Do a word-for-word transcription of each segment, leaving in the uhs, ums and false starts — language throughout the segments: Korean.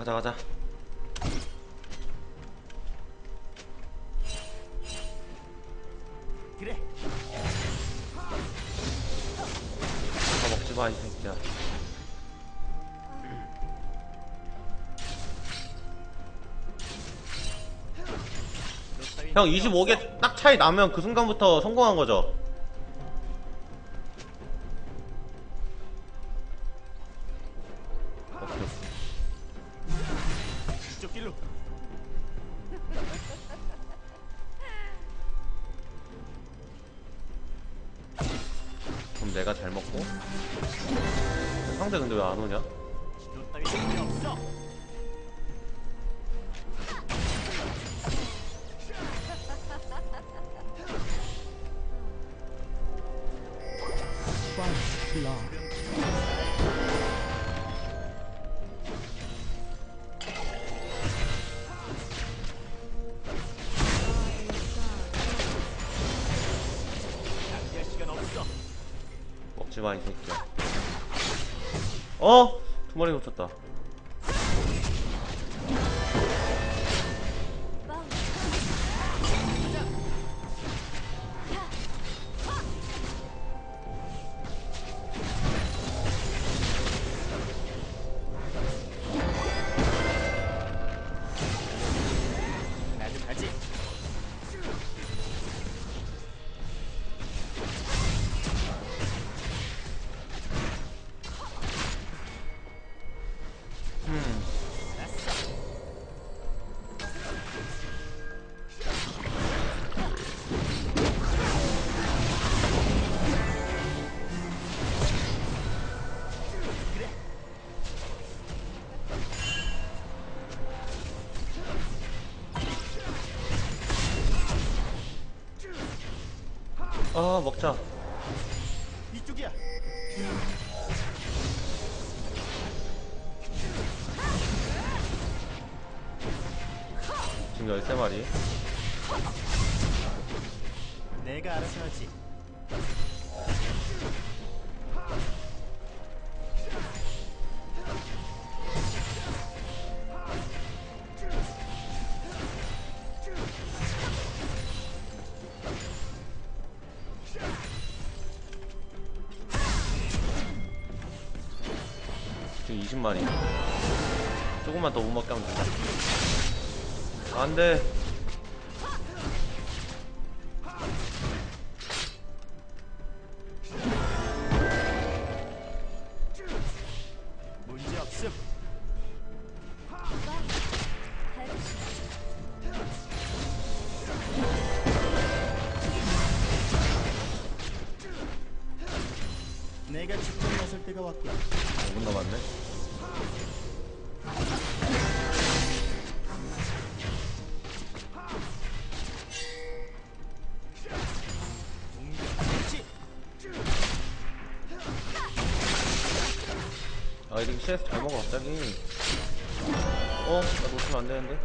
가자 가자. 그래. 다 먹지마 이 새끼야. 형 이십오 개 딱 차이 나면 그 순간부터 성공한 거죠? 이쪽 길로. 그럼 내가 잘 먹고. 상대 근데 왜 안 오냐? 지도 따위 필요 없어. 낭비할 시간 없어. 먹지마 이 새끼야. 어? 두 마리 놓쳤다. 나도 가지. 음. 알았어. 그래. 아 먹자. 이쪽이야. 지금 열세 마리. 내가 알아서 하지. 지금 이십 마리. 조금만 더 못 먹게 하면 된다. 안돼. 문제 없음. 내가 직접 나설 때가 왔군. 오 분 남았네. 공격했지. 아 이렇게 씨에스 잘 먹어 갑자기. 어? 나 놓치면 안 되는데.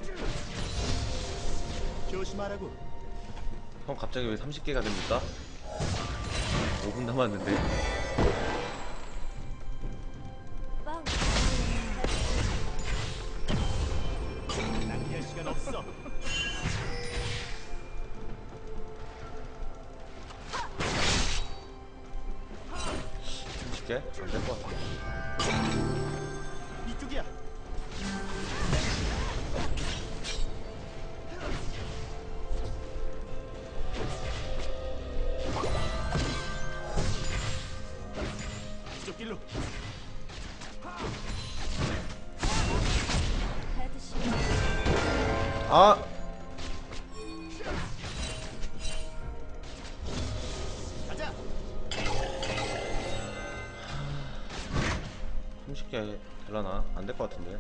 조심하라고. 형 갑자기 왜 삼십 개가 됩니까? 오 분 남았는데. 낭비할 시간 없어. 삼십 개? 안 될 것 같아. 이쪽이야. 이쪽 길로. 아! 가자. 삼십 개 될라나? 안 될 것 같은데.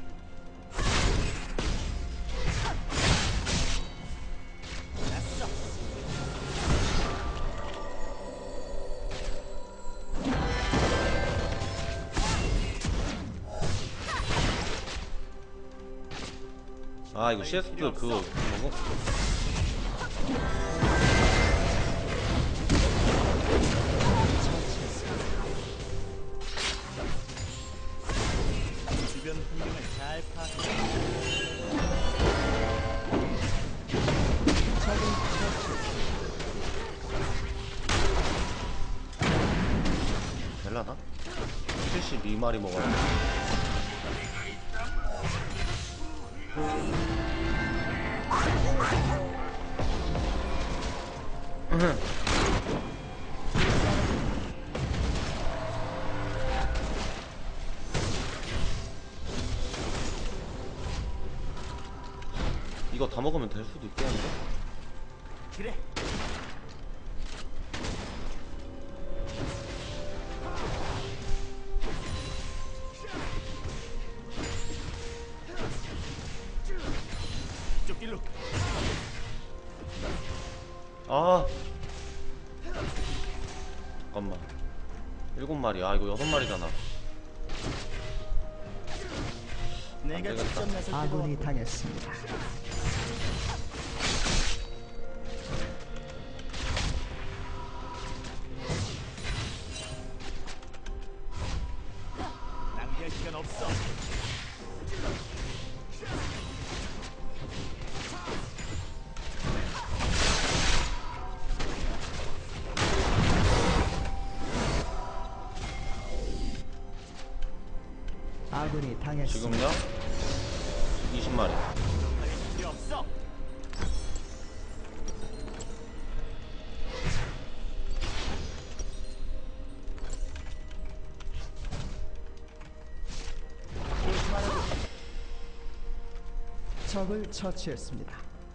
알았어. 아 이거 씨에스 그거 뭐고? 주변 주변 환경을 잘 파악해. 적을 처치했습니다. 될라나? 칠십이 마리 먹어야 돼. 이거 다 먹으면 될 수도 있겠는데? 그래. 이쪽 길로. 아 잠깐만 일곱 마리. 아 이거 여섯 마리잖아. 내가 되겠다. 직접 나설 때가 아군이 왔고. 당했습니다. 낭비할 시간 없어. 아군이 당했습니다. 지금요? 이십 마리. 할 필요 없어. 조심하라고. 적을 처치했습니다.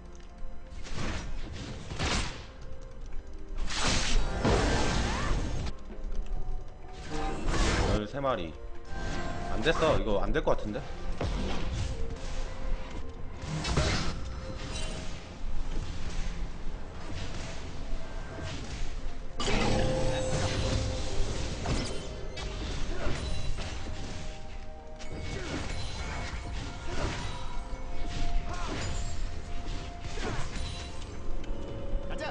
열세 마리. 안 됐어. 이거 안 될 것 같은데? 가자.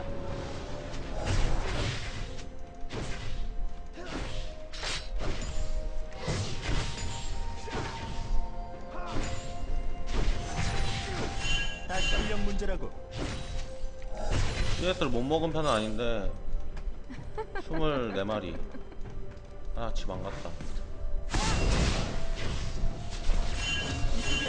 다 실력 문제라고. 씨에스를 못 먹은 편은 아닌데 스물네 마리. 아 집 안 갔다. 이쪽이야.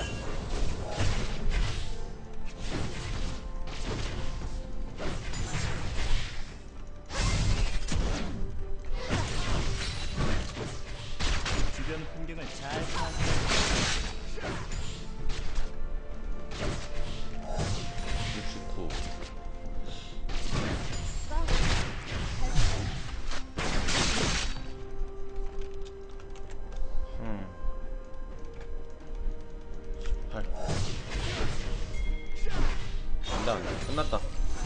주변 환경을 잘 파악해. 육십구. 음. 십팔. 안돼 안돼. 끝났다.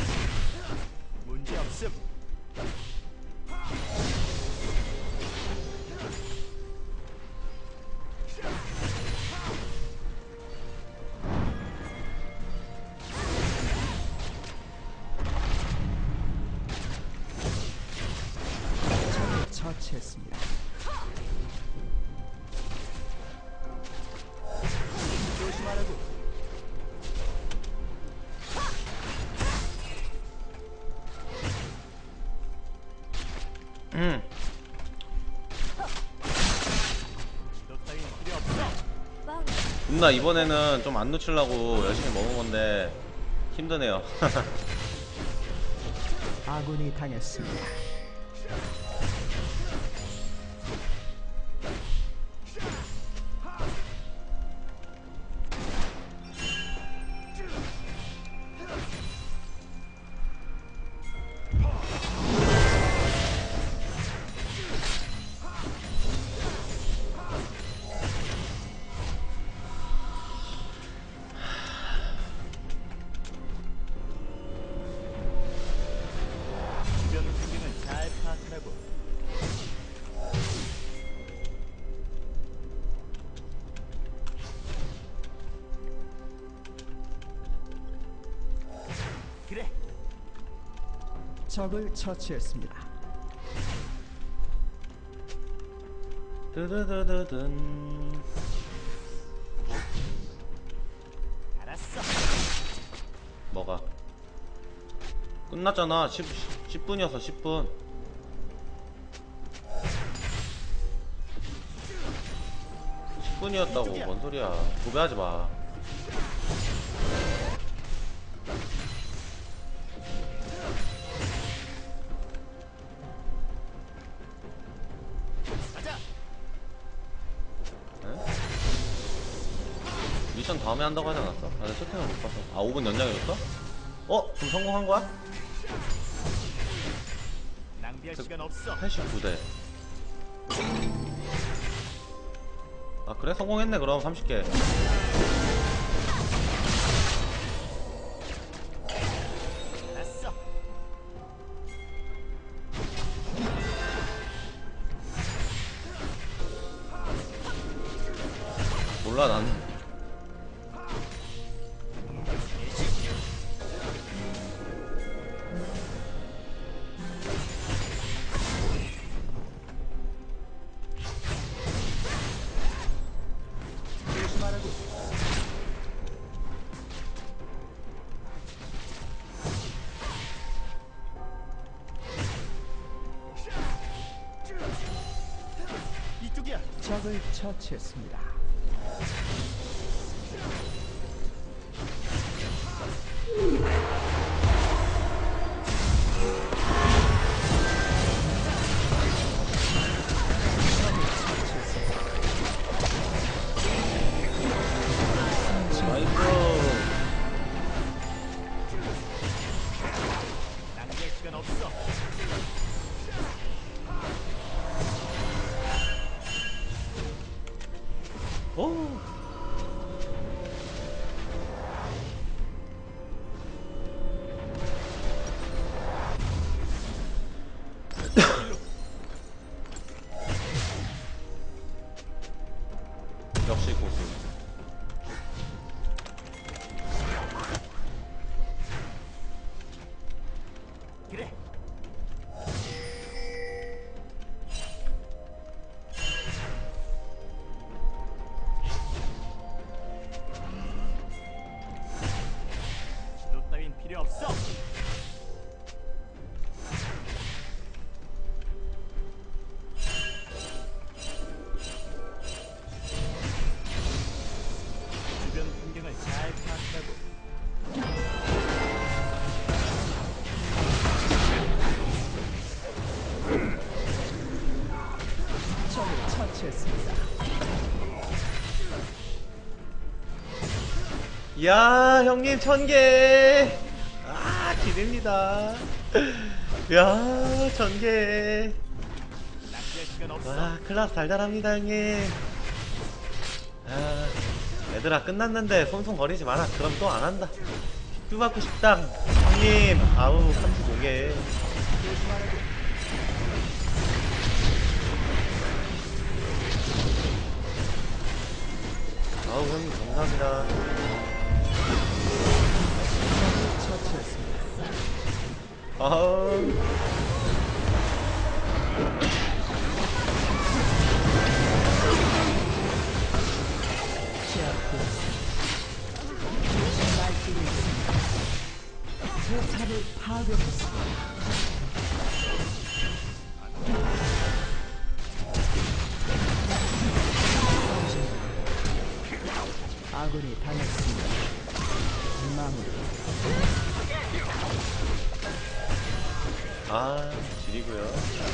문제 없음. 적을 처치했습니다. 조심하라고. 음. 너 따윈 필요 없어. 존나 이번에는 좀 안 놓치려고 열심히 먹은 건데 힘드네요. 아군이 당했습니다. 주변 환경을 잘 파악하라고. 그래. 적을 처치했습니다. 드드드드든. 끝났잖아. 십, 십 분이어서 십 분. 십 분이었다고. 뭔 소리야. 도배하지 마. 가자. 네? 미션 다음에 한다고 하지 않았어? 나는 채팅을 못 봤어. 아, 오 분 연장해줬어? 어? 그럼 성공한 거야? 낭비할 시간 없어. 팔십구 대. 아, 그래? 성공했네. 그럼 삼십 개. 알았어. 몰라, 난. 조심하라고. 이쪽이야. 적을 처치했습니다. 나이스. 낭비할 시간 없어. 오. 역시 고수. 그래. 지도 따윈 필요 없어. 주변 풍경을 잘 파악하고. 적을 처치했습니다. 야, 형님 천개. 아, 기대입니다. 야, 천개. 낭비할 시간 없어. 와, 클라스 달달합니다, 형님. 아, 얘들아, 끝났는데 손손거리지 마라. 그럼 또 안 한다. 큐 받고 싶다. 형님, 아우, 삼십오 개. 조심하라고. 아우, 형님, 감사합니다. 적을 처치했습니다. 아우. 날뛰고 있습니다. 포탑을 파괴했습니다. 아군이 당했습니다. 마무리. 아, 지리고요.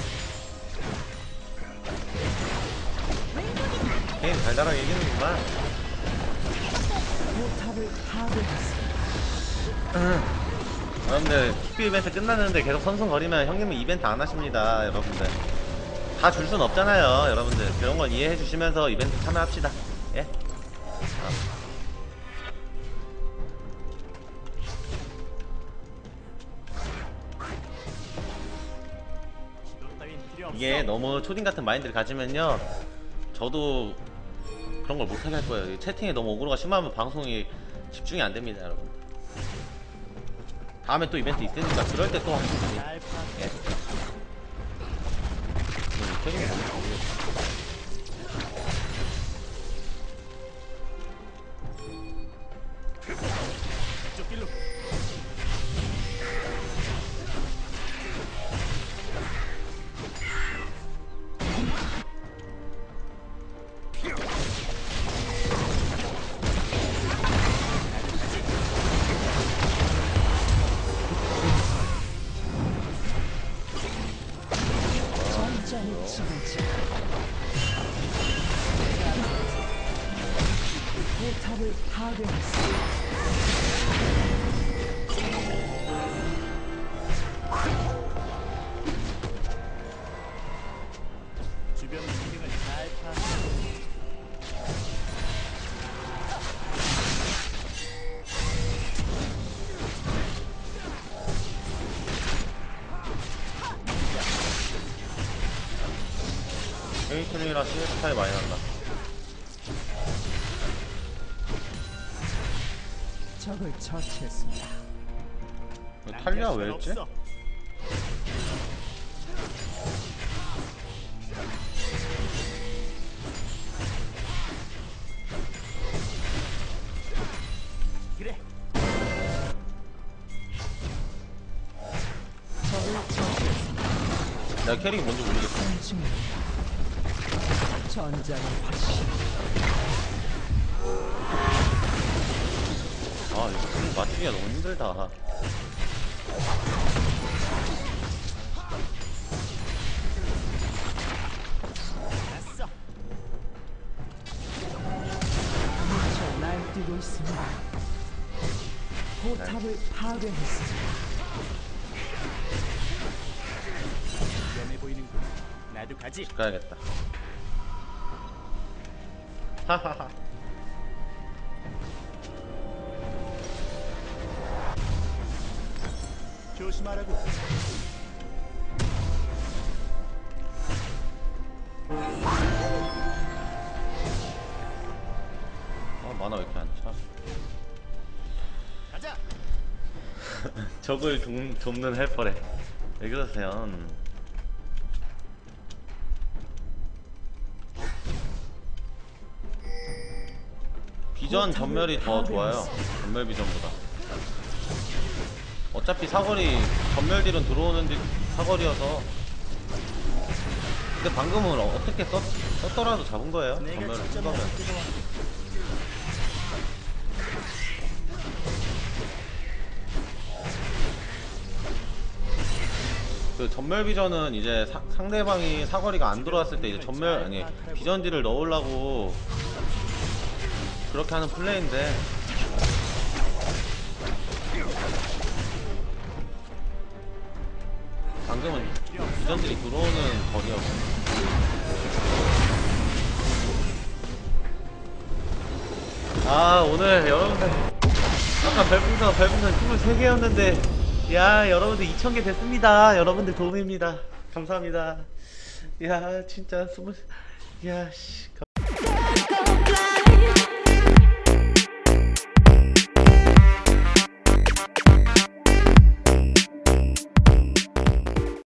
게임 달달하게 이기는구만. 포탑을 파괴했습니다. 여러분들, 킥뷰 이벤트 끝났는데 계속 선승거리면 형님은 이벤트 안 하십니다, 여러분들. 다 줄 순 없잖아요, 여러분들. 그런 건 이해해 주시면서 이벤트 참여합시다. 예? 아. 지도 따윈 필요 없어. 이게 너무 초딩 같은 마인드를 가지면요, 저도 그런 걸 못하게 할 거예요. 채팅에 너무 오그로가 심하면 방송이 집중이 안 됩니다, 여러분. 다음에 또 이벤트 있으니까 그럴 때 또 하시면 돼요. 잘 파악해. 예. 음, 채팅이 너무 모르겠어. 이쪽 길로. 파괴했습니다. 주변 환경을 잘 파악하고 케이틀린이랑 씨에스 차이 많이 난다. 적을 처치했습니다. 이거 탈리아 왜 했지? 없어. 그래. 적을 처치했습니다. 내가 캐릭이 뭔지 모르겠어. 한중입니다. 전장의 화신. 아 이거 공 맞추기가 너무 힘들다. 됐어. 미쳐 날뛰고 있습니다. 포탑을 파괴했습니다. 위험해 보이는군. 나도 가지. 가야겠다. 하하하. 조심하라고. 아 만화 왜 이렇게 안 차? 가자. 적을 돕, 돕는 헬퍼래. 왜 그러세요? 비전 전멸이 더 좋아요. 전멸 비전보다. 어차피 사거리 전멸 딜은 들어오는 딜 사거리여서. 근데 방금은 어떻게 썼, 썼더라도 잡은 거예요. 내가 전멸을 쓴 직접 거면. 나설 때가 왔고. 그 전멸 비전은 이제 사, 상대방이 사거리가 안 들어왔을 때 이제 전멸 아니 비전 딜을 넣으려고 그렇게 하는 플레이인데 방금은 비전 딜이 들어오는 거리였고. 아 오늘 여러분들 아까 별풍선 별풍선 이십삼 개였는데 야 여러분들 이천 개 됐습니다. 여러분들 도움입니다. 감사합니다. 야 진짜 스물 야씨